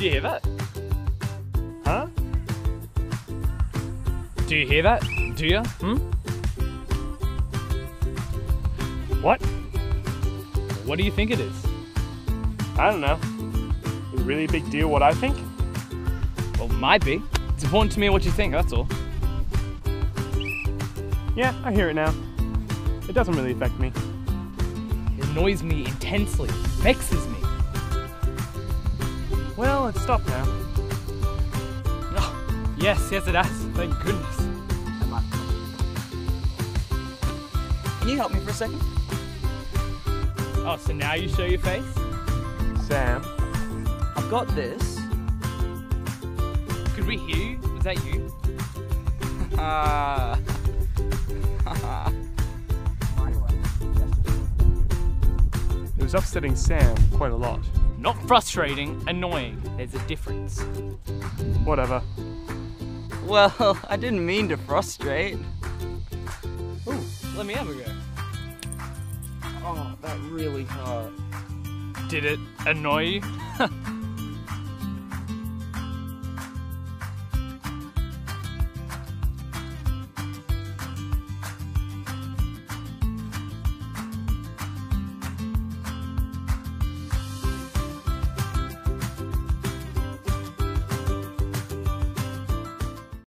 Do you hear that? Huh? Do you hear that? Do you? What? What do you think it is? I don't know. Is it really a big deal what I think? Well, it might be. It's important to me what you think, that's all. Yeah, I hear it now. It doesn't really affect me. It annoys me intensely. It vexes me. Well, it's stopped now. Oh, yes, it has. Thank goodness. Can you help me for a second? Oh, so now you show your face? Sam? I've got this. Could we hear you? Was that you? It was upsetting Sam quite a lot. Not frustrating, annoying. There's a difference. Whatever. Well, I didn't mean to frustrate. Ooh, let me have a go. Oh, that really hurt. Did it annoy you?